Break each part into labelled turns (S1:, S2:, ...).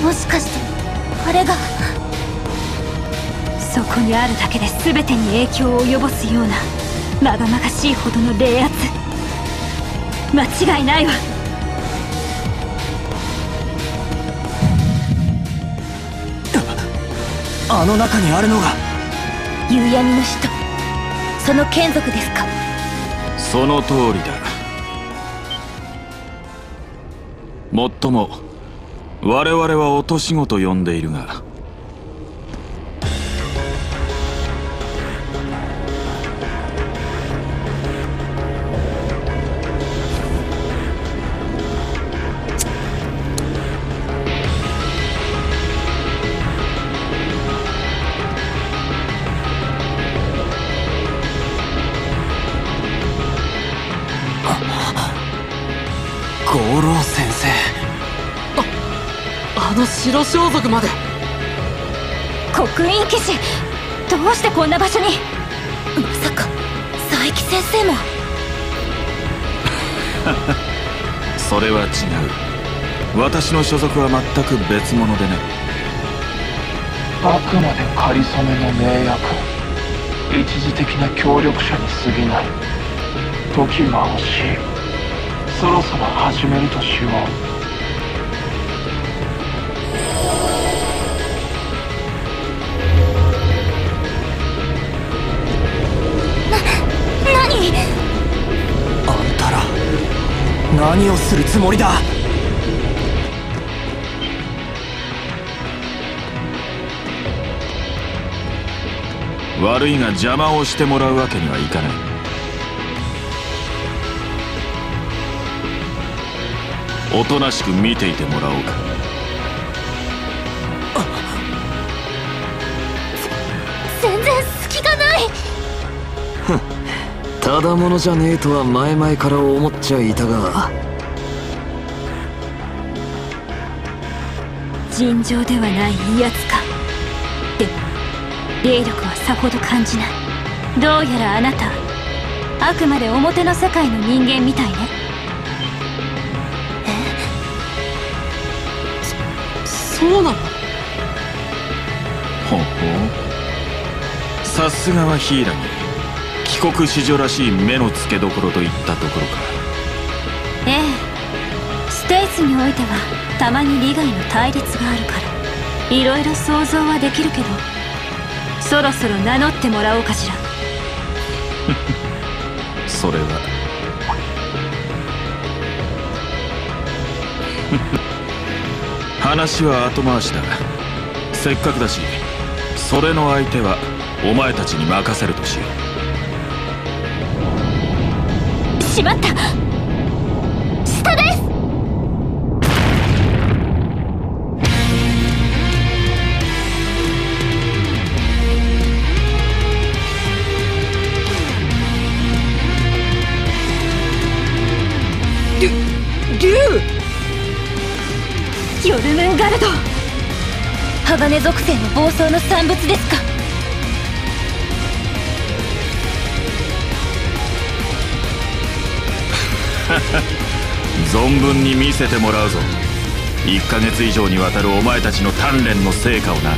S1: もしかしてあれが。
S2: そこにあるだけで全てに影響を及ぼすようなまがまがしいほどの冷圧。間違いないわ。
S3: あの中にあるのが
S1: 夕闇の使徒、その眷属ですか？
S4: その通りだ。もっとも我々は落とし子と呼んでいるが、
S3: 五郎先生。
S5: あの白装束まで。
S2: 刻印騎士、どうしてこんな場所に。
S1: まさか佐伯先生も。
S4: それは違う。私の所属は全く別物でね。
S6: あくまで仮初めの名役、一時的な協力者に過ぎない。時が惜しい。そろそろ始めるとしよう。
S1: 何？
S3: あんたら何をするつもりだ？
S4: 悪いが邪魔をしてもらうわけにはいかない。おとなしく見ていてもらおうか。
S1: 全然隙がない。
S5: ただものじゃねえとは前々から思っちゃいたが。
S2: 尋常ではない威圧か。でも霊力はさほど感じない。どうやらあなたあくまで表の世界の人間みたいね。
S5: そうなの？
S4: ほうほう。さすがはヒイラギ。帰国子女らしい目の付けどころといったところか。
S2: ええ、ステイツにおいてはたまに利害の対立があるからいろいろ想像はできるけど、そろそろ名乗ってもらおうかしら。
S4: それは話は後回しだ。せっかくだしそれの相手はお前たちに任せるとしよう。
S2: しまった、下です。ヨルムンガルド、
S1: 鋼属性の暴走の産物ですか？
S4: 存分に見せてもらうぞ。1ヶ月以上にわたるお前たちの鍛錬の成果をな。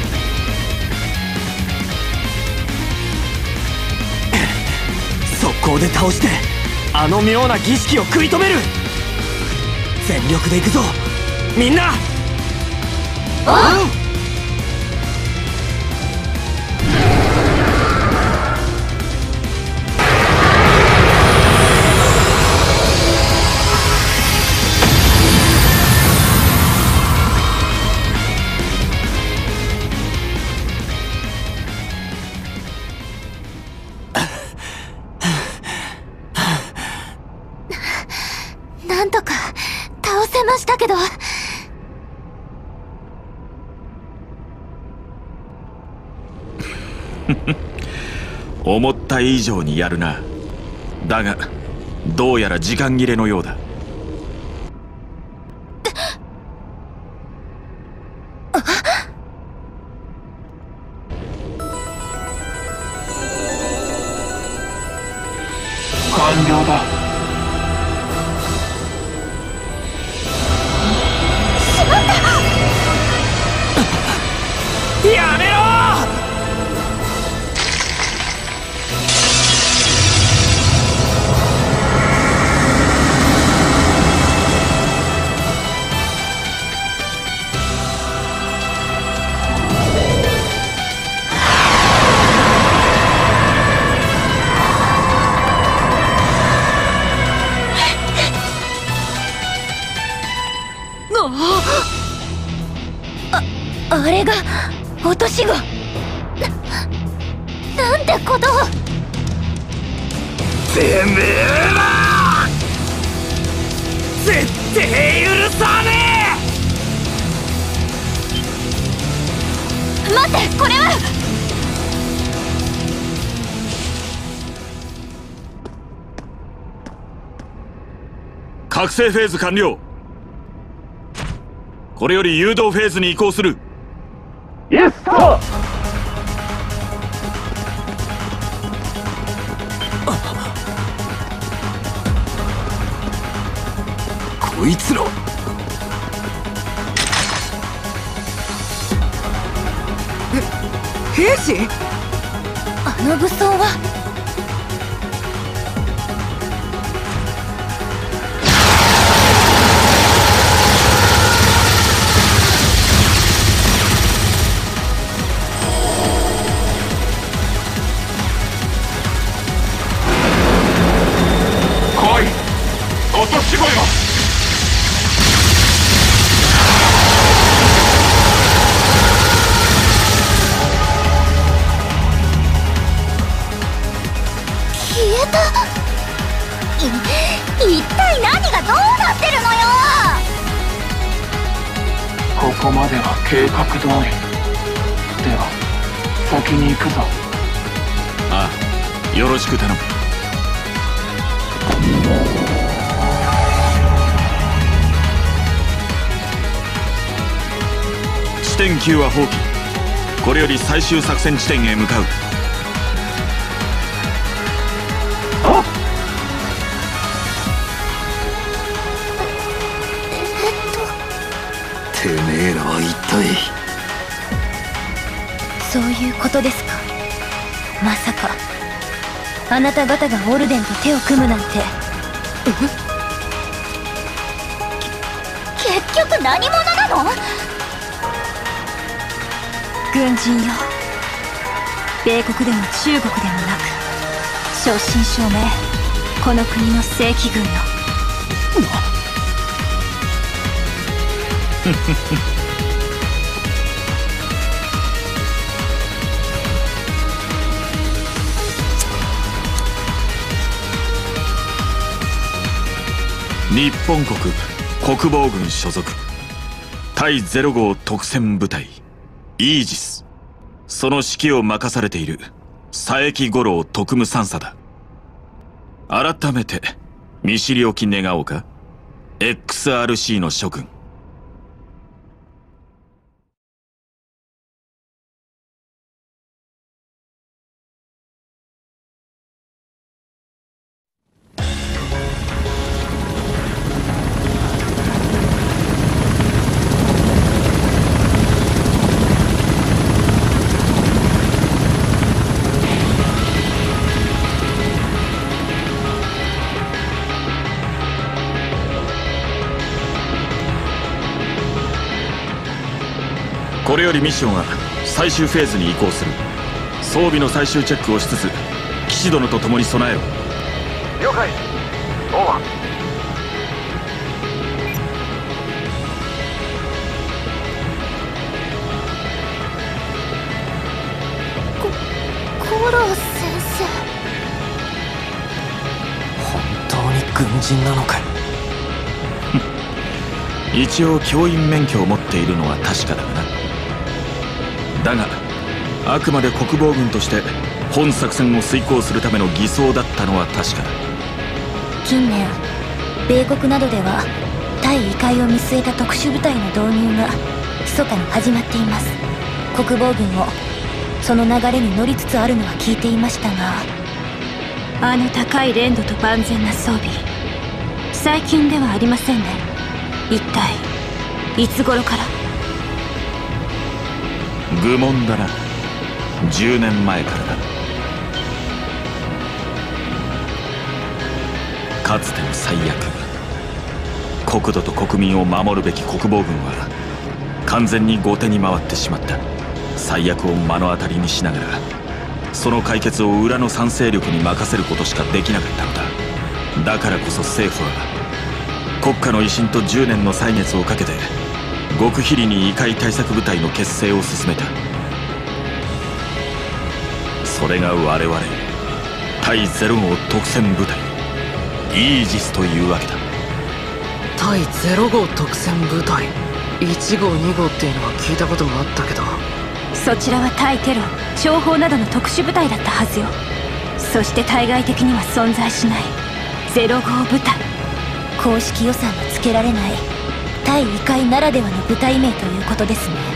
S3: 速攻で倒してあの妙な儀式を食い止める。全力で行くぞみんな。
S1: なんとか倒せましたけど。
S4: 思った以上にやるな。だがどうやら時間切れのようだ。
S6: 完了だ。
S1: しまった！ あれが落とし子。なんてことを。
S3: てめえら絶対許さね
S1: 待って、これは。
S4: 覚醒フェーズ完了。これより誘導フェーズに移行する。
S6: イエスサー。
S5: こいつら
S1: 兵士？あの武装は。
S6: 来い、落とし子よ。
S1: 一体何がどうなってるのよ。
S6: ここまでは計画通り。では先に行くぞ。
S4: ああ、よろしく頼む。地点9は放棄。これより最終作戦地点へ向かう。
S5: てめえらは一体。
S1: そういうことですか。まさかあなた方がオルデンと手を組むなんて。結局何者なの？
S2: 軍人よ。米国でも中国でもなく、正真正銘この国の正規軍の。
S4: 日本国国防軍所属対0号特戦部隊イージス、その指揮を任されている佐伯五郎特務三佐だ。改めて見知りおき願おうか、 XRC の諸君。これよりミッションは最終フェーズに移行する。装備の最終チェックをしつつ騎士殿と共に備えよう。
S6: 了解。オーバー。
S1: 五郎先生。
S3: 本当に軍人なのかよ。
S4: 一応教員免許を持っているのは確かだがな。だがあくまで国防軍として本作戦を遂行するための偽装だったのは確かだ。
S1: 近年米国などでは対異界を見据えた特殊部隊の導入が密かに始まっています。国防軍もその流れに乗りつつあるのは聞いていましたが、
S2: あの高い連度と万全な装備、最近ではありませんね。一体いつ頃から？
S4: 愚問だな。10年前からだ。かつての最悪、国土と国民を守るべき国防軍は完全に後手に回ってしまった。最悪を目の当たりにしながらその解決を裏の参勢力に任せることしかできなかったのだ。だからこそ政府は国家の威信と10年の歳月をかけて極秘裏に異界対策部隊の結成を進めた。それが我々対0号特戦部隊イージスというわけだ。
S5: 対0号特戦部隊1号2号っていうのは聞いたこともあったけど、
S2: そちらは対テロ諜報などの特殊部隊だったはずよ。そして対外的には存在しない0号部隊、
S1: 公式予算のつけられない対異界ならではの部隊名ということですね。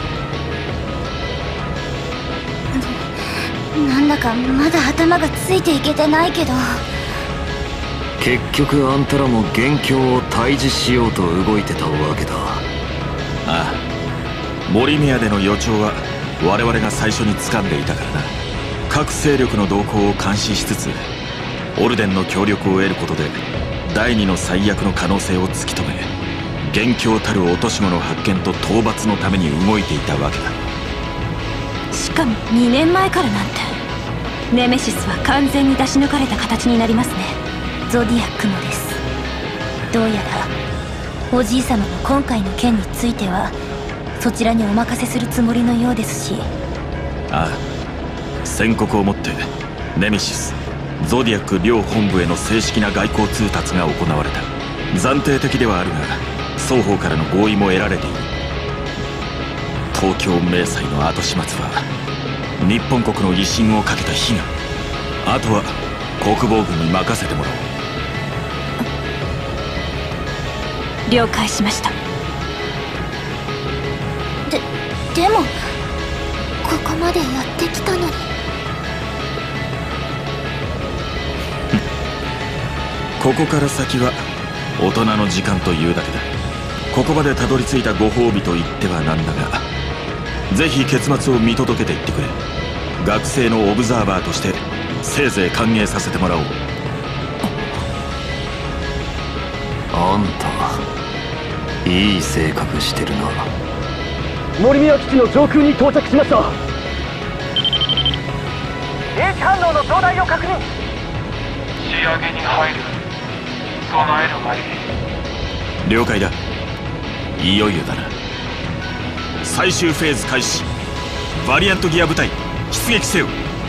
S1: なんだかまだ頭がついていけてないけど。
S5: 結局あんたらも元凶を退治しようと動いてたわけだ。
S4: ああ、モリミアでの予兆は我々が最初に掴んでいたからな。各勢力の動向を監視しつつオルデンの協力を得ることで第二の最悪の可能性を突き止め、元凶たる落とし子の発見と討伐のために動いていたわけだ。
S2: しかも2年前からなんて。ネメシスは完全に出し抜かれた形になりますね。
S1: ゾディアックもです。どうやらおじい様の今回の件についてはそちらにお任せするつもりのようですし。
S4: ああ、宣告をもってネメシスゾディアック両本部への正式な外交通達が行われた。暫定的ではあるが双方からの合意も得られている。東京明細の後始末は日本国の威信をかけた悲願。あとは国防軍に任せてもらおう。
S2: 了解しました。
S1: でもここまでやってきたのに。
S4: ここから先は大人の時間というだけだ。ここまでたどり着いたご褒美と言ってはなんだが、ぜひ結末を見届けていってくれ。学生のオブザーバーとしてせいぜい歓迎させてもらおう。
S5: あんたいい性格してるな。
S3: 森宮基地の上空に到着しました。H 反応の増大を確認。
S6: 仕上げに入る。備えるがいい。
S4: 了解だ。いよいよだな。最終フェーズ開始。バリアントギア部隊出撃せよ。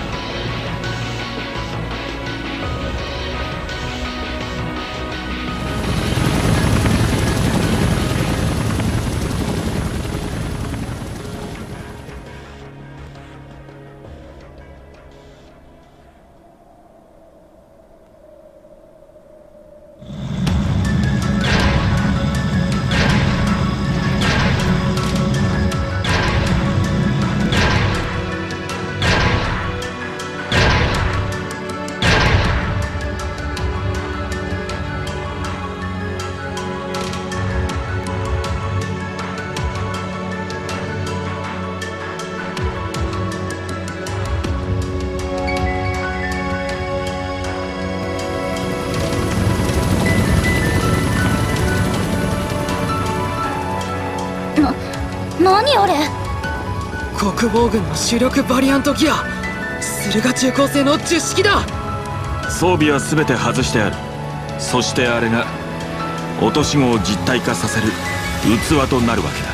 S1: 何あれ。
S5: 国防軍の主力バリアントギア駿河中高生の10式だ。
S4: 装備は全て外してある。そしてあれが落とし子を実体化させる器となるわけだ。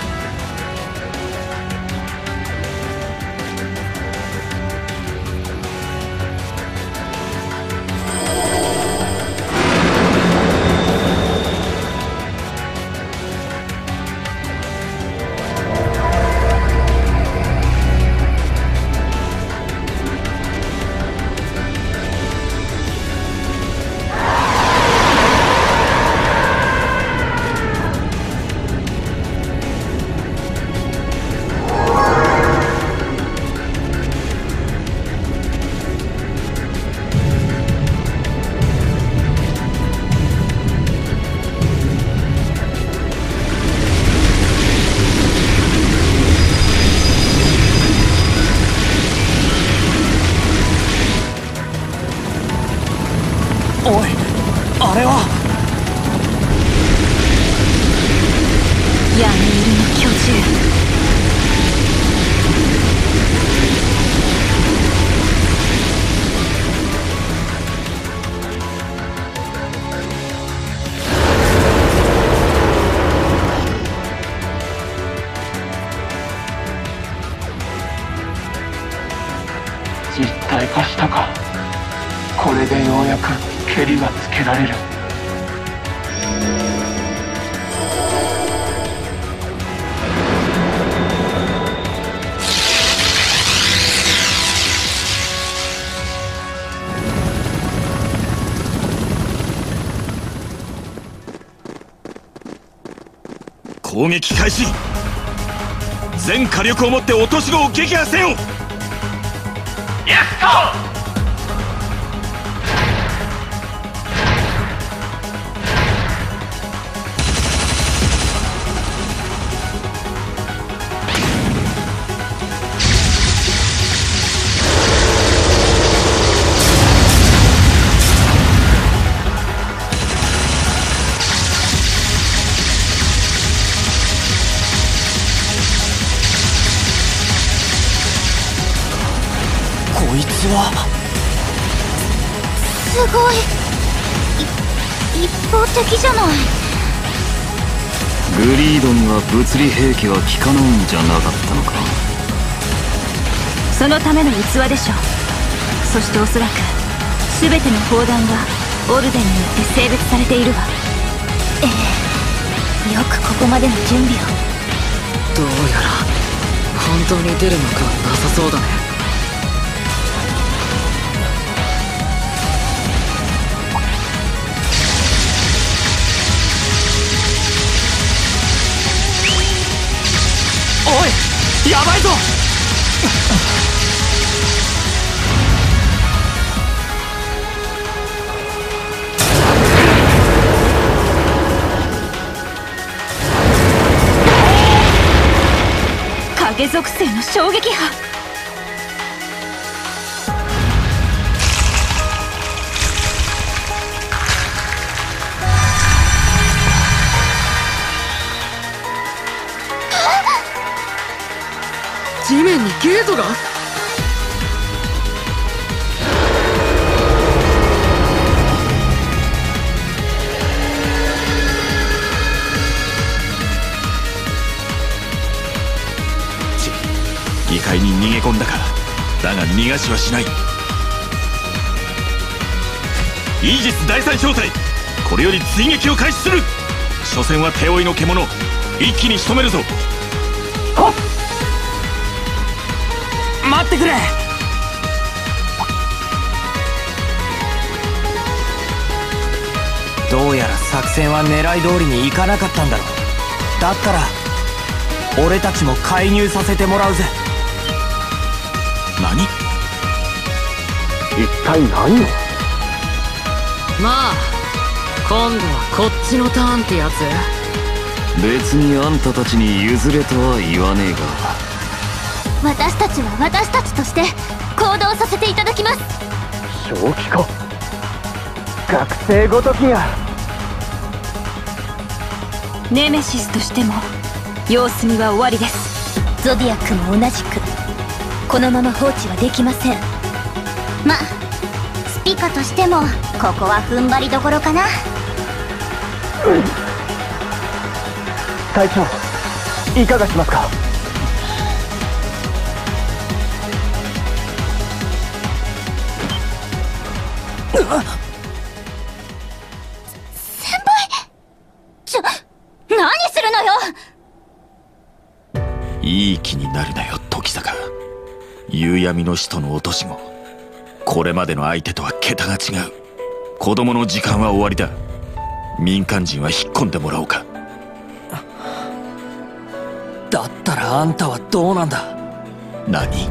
S6: 過したか。これでようやくケリがつけられる。
S4: 攻撃開始。全火力をもって落とし子を撃破せよ。イエスト。
S3: こいつは
S1: すごい。一方的じゃない。
S7: グリードンは物理兵器は効かないんじゃなかったのか。
S2: そのための器でしょう。そしておそらく全ての砲弾がオルデンによって性別されているわ。
S1: ええ、よくここまでの準備を。
S5: どうやら本当に出る幕はなさそうだね。
S3: おい、やばいぞ。
S2: 影属性の衝撃波。
S5: 地面にゲートが。
S4: 異界に逃げ込んだか。だが逃がしはしない。イージス第三小隊、これより追撃を開始する。所詮は手負いの獣、一気に仕留めるぞ。
S3: 待ってくれ。どうやら作戦は狙い通りにいかなかったんだろう。だったら俺たちも介入させてもらうぜ。
S4: 何？
S6: 一体何を。
S5: まあ今度はこっちのターンってやつ。
S7: 別にあんたたちに譲れとは言わねえが、
S1: 私たちは私たちとして行動させていただきます。
S3: 正気か。学生ごときが。
S2: ネメシスとしても様子見は終わりです。
S1: ゾディアックも同じく。このまま放置はできません。ま、スピカとしてもここは踏ん張りどころかな。
S3: 隊長、いかがしますか。
S1: 先輩、何するのよ。
S4: いい気になるなよ時坂。夕闇の使徒の落とし子、これまでの相手とは桁が違う。子供の時間は終わりだ。民間人は引っ込んでもらおうか。
S3: だったらあんたはどうなんだ。
S4: 何？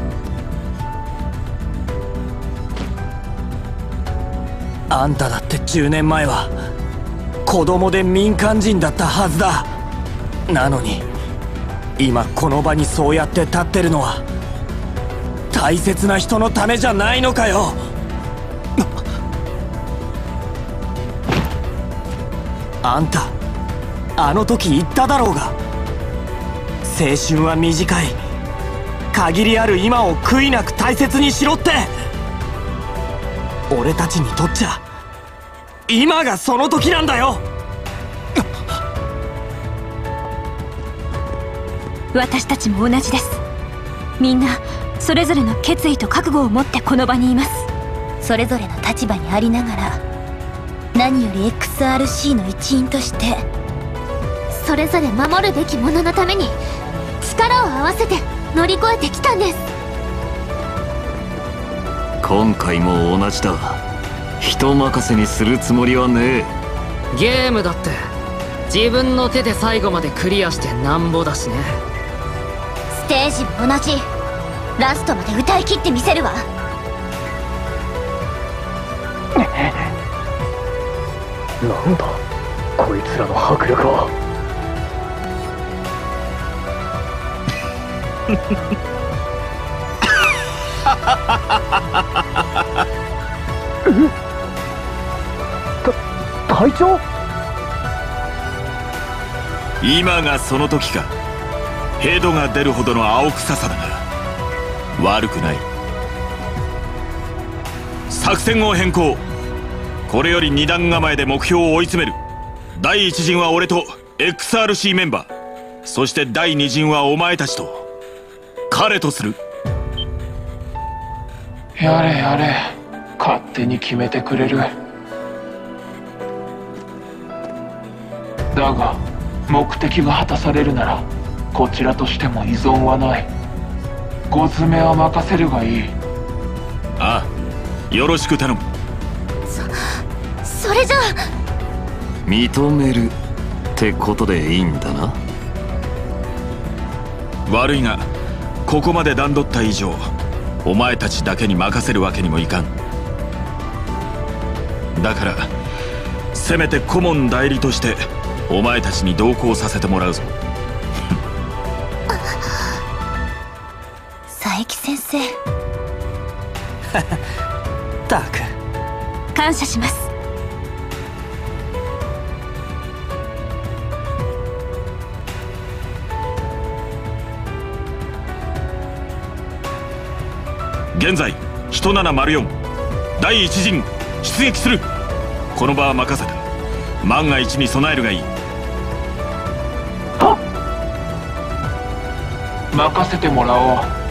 S3: あんただって10年前は子供で民間人だったはずだ。なのに今この場にそうやって立ってるのは大切な人のためじゃないのかよ。あんたあの時言っただろうが、青春は短い、限りある今を悔いなく大切にしろって。俺たちにとっちゃ今がその時なんだよ。
S2: 私たちも同じです。みんなそれぞれの決意と覚悟を持ってこの場にいます。
S1: それぞれの立場にありながら、何より XRC の一員として
S8: それぞれ守るべきもののために力を合わせて乗り越えてきたんです。
S7: 今回も同じだ。人任せにするつもりはねえ。
S5: ゲームだって自分の手で最後までクリアしてなんぼだしね。
S8: ステージも同じ。ラストまで歌い切ってみせるわ。
S6: なんだこいつらの迫力は。隊長？
S4: 今がその時か。ヘドが出るほどの青臭さだが悪くない。作戦を変更。これより2段構えで目標を追い詰める。第1陣は俺と XRC メンバー、そして第2陣はお前たちと彼とする。
S6: やれやれ、勝手に決めてくれる。だが目的が果たされるならこちらとしても依存はない。ご詰めは任せるがいい。
S4: ああ、よろしく頼む。
S8: それじゃあ
S7: 認めるってことでいいんだな。
S4: 悪いがここまで段取った以上お前たちだけに任せるわけにもいかん。だからせめて顧問代理としてお前たちに同行させてもらうぞ。
S1: 佐伯先生。
S3: ったく
S2: 感謝します。
S4: 現在1704第1陣出撃する。この場は任せた。万が一に備えるがいい。
S6: 任せてもらおう。